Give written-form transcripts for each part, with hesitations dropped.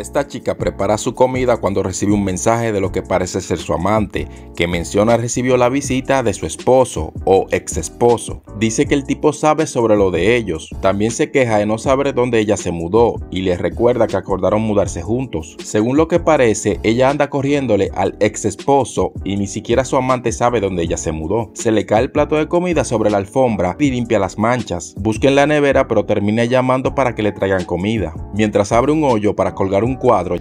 Esta chica prepara su comida cuando recibe un mensaje de lo que parece ser su amante, que menciona recibió la visita de su esposo o ex esposo. Dice que el tipo sabe sobre lo de ellos. También se queja de no saber dónde ella se mudó y les recuerda que acordaron mudarse juntos. Según lo que parece, ella anda corriéndole al ex esposo y ni siquiera su amante sabe dónde ella se mudó. Se le cae el plato de comida sobre la alfombra y limpia las manchas. Busca en la nevera, pero termina llamando para que le traigan comida, mientras abre un hoyo para colgar un cuadro.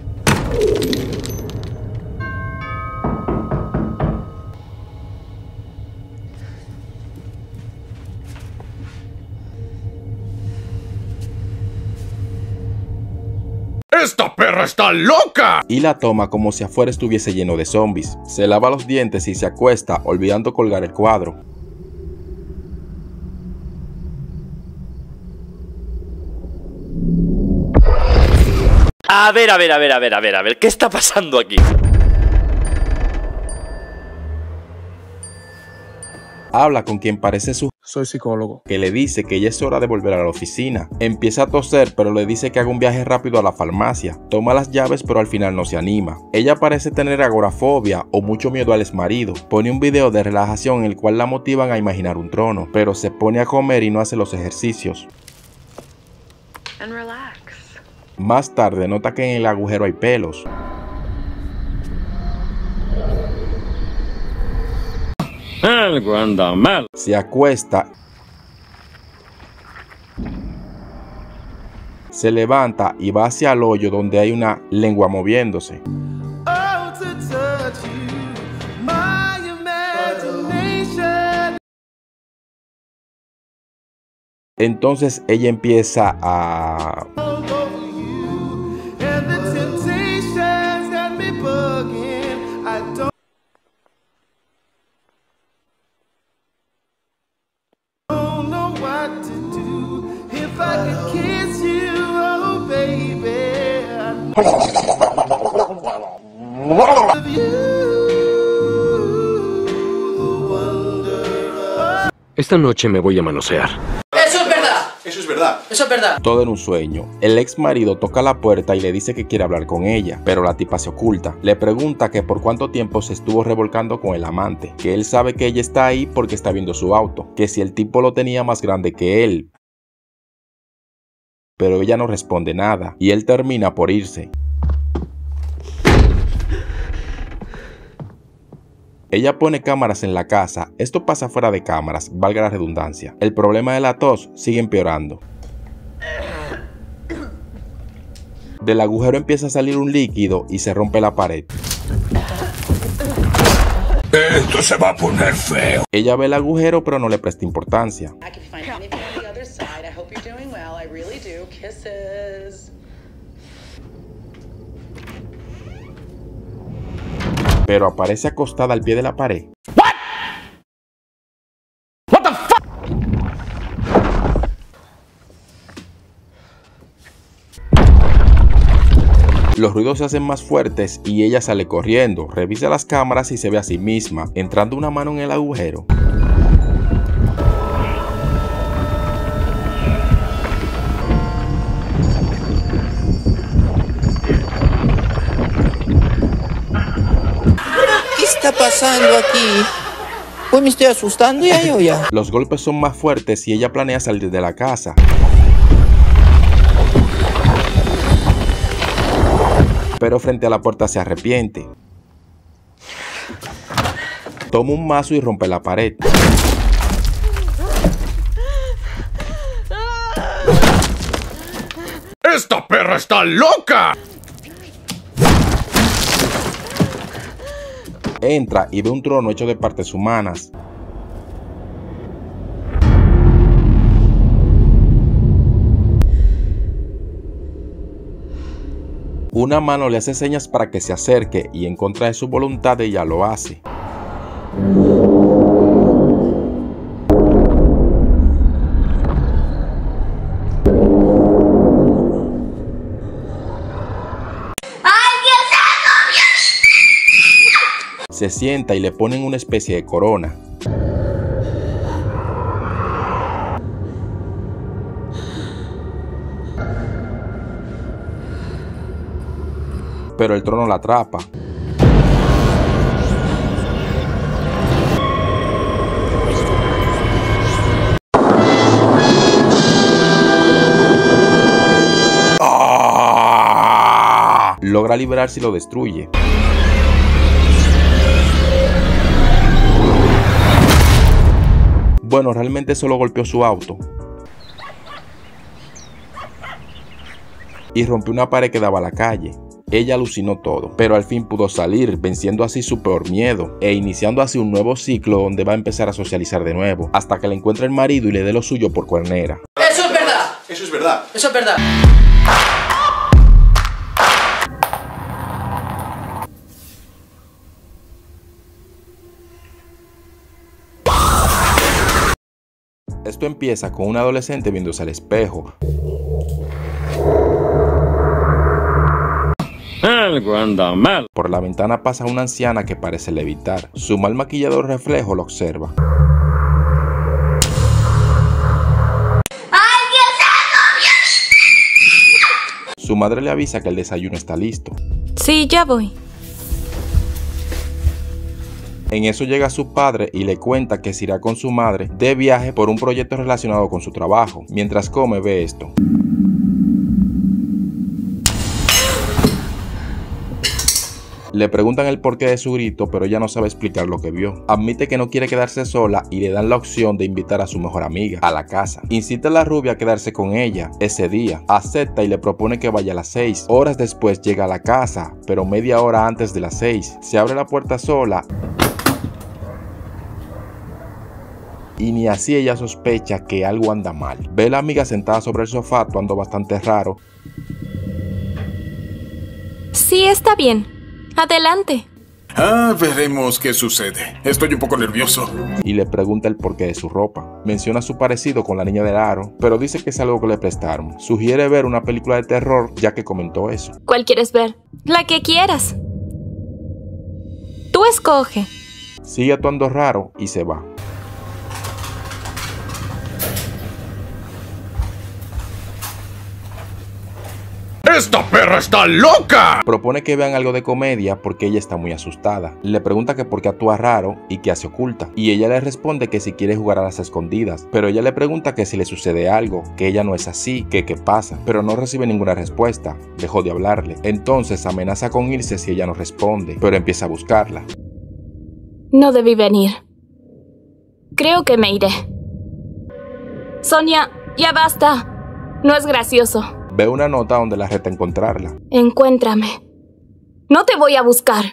¡Esta perra está loca! Y la toma como si afuera estuviese lleno de zombies. Se lava los dientes y se acuesta, olvidando colgar el cuadro. A ver, ¿qué está pasando aquí? Habla con quien parece su Soy psicólogo. que le dice que ya es hora de volver a la oficina. Empieza a toser, pero le dice que haga un viaje rápido a la farmacia. Toma las llaves, pero al final no se anima. Ella parece tener agorafobia o mucho miedo al exmarido. Pone un video de relajación en el cual la motivan a imaginar un trono, pero se pone a comer y no hace los ejercicios. Más tarde nota que en el agujero hay pelos. Algo anda mal. Se acuesta. Se levanta y va hacia el hoyo donde hay una lengua moviéndose. Entonces ella empieza a... Esta noche me voy a manosear. ¡Eso es verdad! Eso es verdad. ¡Eso es verdad! Todo en un sueño. El ex marido toca la puerta y le dice que quiere hablar con ella, pero la tipa se oculta. Le pregunta que por cuánto tiempo se estuvo revolcando con el amante, que él sabe que ella está ahí porque está viendo su auto, que si el tipo lo tenía más grande que él. Pero ella no responde nada y él termina por irse. Ella pone cámaras en la casa. Esto pasa fuera de cámaras, valga la redundancia. El problema de la tos sigue empeorando. Del agujero empieza a salir un líquido y se rompe la pared. Esto se va a poner feo. Ella ve el agujero pero no le presta importancia. Pero aparece acostada al pie de la pared. What the fuck? Los ruidos se hacen más fuertes y ella sale corriendo, revisa las cámaras y se ve a sí misma, entrando una mano en el agujero. ¿Qué está pasando aquí? Pues me estoy asustando ya yo ya. Los golpes son más fuertes y ella planea salir de la casa. Pero frente a la puerta se arrepiente. Toma un mazo y rompe la pared. ¡Esta perra está loca! Entra y ve un trono hecho de partes humanas. Una mano le hace señas para que se acerque y en contra de su voluntad ella lo hace. Se sienta y le ponen una especie de corona. pero el trono la atrapa. Logra liberarse y lo destruye. Bueno, realmente solo golpeó su auto y rompió una pared que daba a la calle. Ella alucinó todo, pero al fin pudo salir, venciendo así su peor miedo e iniciando así un nuevo ciclo donde va a empezar a socializar de nuevo, hasta que le encuentre el marido y le dé lo suyo por cuernera. ¡Eso es verdad! Eso es verdad. ¡Eso es verdad! Esto empieza con un adolescente viéndose al espejo. Algo anda mal. Por la ventana pasa una anciana que parece levitar. Su mal maquillado reflejo lo observa. Su madre le avisa que el desayuno está listo. Sí, ya voy. En eso llega su padre y le cuenta que se irá con su madre de viaje por un proyecto relacionado con su trabajo. Mientras come, ve esto. Le preguntan el porqué de su grito, pero ella no sabe explicar lo que vio. Admite que no quiere quedarse sola y le dan la opción de invitar a su mejor amiga a la casa. Incita a la rubia a quedarse con ella ese día. Acepta y le propone que vaya a las 6. Horas después llega a la casa, pero media hora antes de las 6. Se abre la puerta sola y ni así ella sospecha que algo anda mal. Ve a la amiga sentada sobre el sofá actuando bastante raro. Sí, está bien. Adelante. Veremos qué sucede. Estoy un poco nervioso. Y le pregunta el porqué de su ropa. Menciona su parecido con la niña del aro, pero dice que es algo que le prestaron. Sugiere ver una película de terror ya que comentó eso. ¿Cuál quieres ver? La que quieras. Tú escoge. Sigue actuando raro y se va. ¡Esta perra está loca! Propone que vean algo de comedia porque ella está muy asustada. Le pregunta que por qué actúa raro y qué hace oculta. Y ella le responde que si quiere jugar a las escondidas. Pero ella le pregunta que si le sucede algo, que ella no es así, que qué pasa. Pero no recibe ninguna respuesta. Dejó de hablarle. Entonces amenaza con irse si ella no responde, pero empieza a buscarla. No debí venir. Creo que me iré. Sonia, ya basta. No es gracioso. Ve una nota donde la reta encontrarla. Encuéntrame. No te voy a buscar.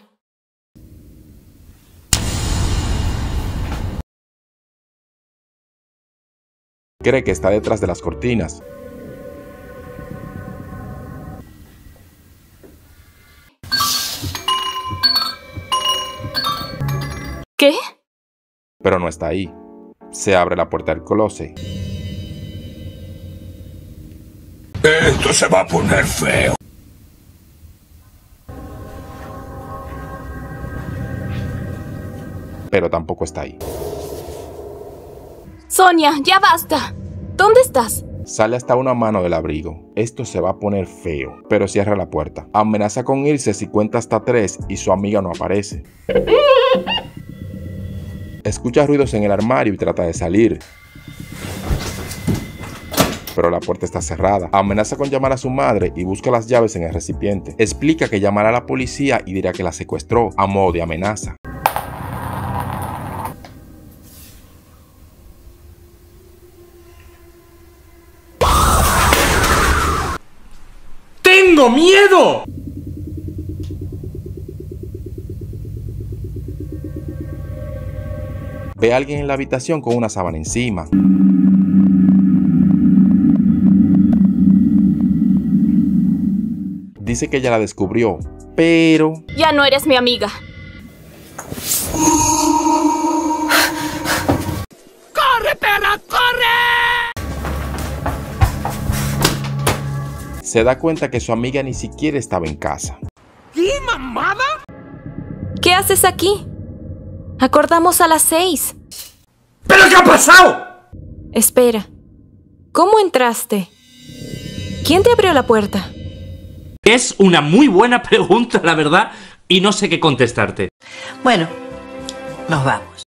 Cree que está detrás de las cortinas. ¿Qué? Pero no está ahí. Se abre la puerta del closet. Esto se va a poner feo. Pero tampoco está ahí. Sonia, ya basta. ¿Dónde estás? Sale hasta una mano del abrigo. Esto se va a poner feo, pero cierra la puerta. Amenaza con irse si cuenta hasta 3 y su amiga no aparece. Escucha ruidos en el armario y trata de salir. Pero la puerta está cerrada. Amenaza con llamar a su madre y busca las llaves en el recipiente. Explica que llamará a la policía y dirá que la secuestró, a modo de amenaza. ¡Tengo miedo! Ve a alguien en la habitación con una sábana encima. Dice que ella la descubrió, pero... Ya no eres mi amiga. ¡Corre, perra, corre! Se da cuenta que su amiga ni siquiera estaba en casa. ¿Qué mamada? ¿Qué haces aquí? Acordamos a las 6. ¿Pero qué ha pasado? Espera. ¿Cómo entraste? ¿Quién te abrió la puerta? Es una muy buena pregunta, la verdad, y no sé qué contestarte. Bueno, nos vamos.